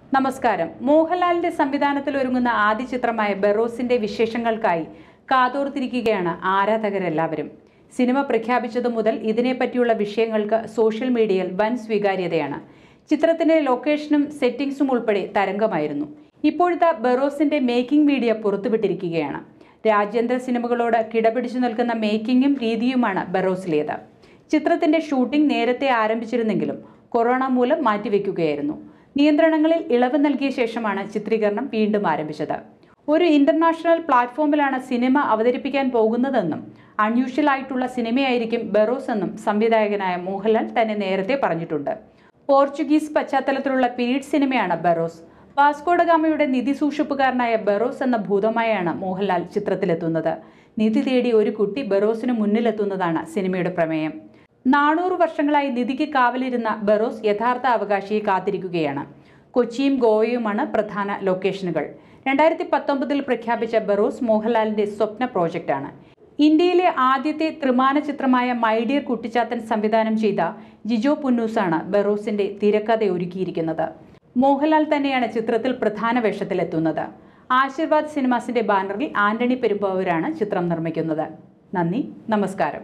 നമസ്കാരം. മോഹൻലാലിന്റെ സംവിധാനത്തിൽ ഒരുങ്ങുന്ന ആദ്യ ചിത്രമായ ബറോസിന്റെ വിശേഷങ്ങൾക്കായി കാതോർത്തിരിക്കുകയാണ് ആരാധകരെല്ലാവരും. സിനിമ പ്രഖ്യാപിച്ചതു മുതൽ ഇതിനെപ്പറ്റിയുള്ള വിഷയങ്ങൾക്ക് സോഷ്യൽ മീഡിയയിൽ വൻ സ്വീകാര്യതയാണ്. ചിത്രത്തിന്റെ ലൊക്കേഷനും സെറ്റിംഗ്സും ഉൾപ്പെടെ തരംഗമായിരുന്നു. ഇപ്പോഴത്തെ ബറോസിന്റെ മേക്കിംഗ് വീഡിയോ പുറത്തുവിട്ടിരിക്കുകയാണ്. രാജ്യാന്തര സിനിമകളോട് കിടപിടിച്ചു നിൽക്കുന്ന മേക്കിങ്ങും രീതിയുമാണ് ബറോസിലേത്. ചിത്രത്തിന്റെ ഷൂട്ടിംഗ് നേരത്തെ ആരംഭിച്ചിരുന്നെങ്കിലും കൊറോണ മൂലം മാറ്റിവെക്കുകയായിരുന്നു. നിയന്ത്രണങ്ങളിൽ ഇളവ് നൽകിയ ശേഷമാണ് ചിത്രീകരണം വീണ്ടും ആരംഭിച്ചത്. ഒരു ഇന്റർനാഷണൽ പ്ലാറ്റ്ഫോമിലാണ് സിനിമ അവതരിപ്പിക്കാൻ പോകുന്നതെന്നും അൺയൂഷ്വൽ ആയിട്ടുള്ള സിനിമയായിരിക്കും ബറോസ് എന്നും സംവിധായകനായ മോഹൻലാൽ തന്നെ നേരത്തെ പറഞ്ഞിട്ടുണ്ട്. പോർച്ചുഗീസ് പശ്ചാത്തലത്തിലുള്ള പീരീഡ് സിനിമയാണ് ബറോസ്. വാസ്കോഡഗാമയുടെ നിധി സൂക്ഷിപ്പുകാരനായ ബറോസ് എന്ന ഭൂതമായാണ് മോഹൻലാൽ ചിത്രത്തിലെത്തുന്നത്. നിധി തേടി ഒരു കുട്ടി ബറോസിന് മുന്നിലെത്തുന്നതാണ് സിനിമയുടെ പ്രമേയം. 400 വർഷങ്ങളായി നിധിക്ക് കാവലിരുന്ന ബറോസ് യഥാർത്ഥ അവകാശിയെ കാത്തിരിക്കുകയാണ്. കൊച്ചിയും ഗോവയുമാണ് പ്രധാന ലൊക്കേഷനുകൾ. 2019 പ്രഖ്യാപിച്ച ബറോസ് മോഹൻലാലിന്റെ സ്വപ്ന പ്രോജക്റ്റാണ്. ഇന്ത്യയിലെ ആദ്യത്തെ ത്രിമാന ചിത്രമായ മൈ ഡിയർ കുട്ടിച്ചാത്തൻ സംവിധാനം ചെയ്ത ജിജോ പുന്നൂസാണ് ബറോസിന്റെ തിരക്കഥ ഒരുക്കിയിരിക്കുന്നത്. മോഹൻലാൽ തന്നെയാണ് ചിത്രത്തിൽ പ്രധാന വേഷത്തിലെത്തുന്നത്. ആശീർവാദ് സിനിമാസിന്റെ ബാനറിൽ ആന്റണി പെരുമ്പാവൂരാണ് ചിത്രം നിർമ്മിക്കുന്നത്. നന്ദി, നമസ്കാരം.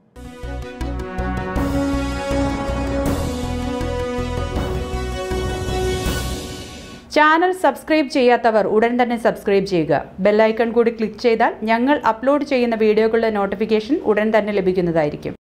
ചാനൽ സബ്സ്ക്രൈബ് ചെയ്യാത്തവർ ഉടൻ തന്നെ സബ്സ്ക്രൈബ് ചെയ്യുക. ബെല്ലൈക്കൺ കൂടി ക്ലിക്ക് ചെയ്താൽ ഞങ്ങൾ അപ്ലോഡ് ചെയ്യുന്ന വീഡിയോകളുടെ നോട്ടിഫിക്കേഷൻ ഉടൻ തന്നെ ലഭിക്കുന്നതായിരിക്കും.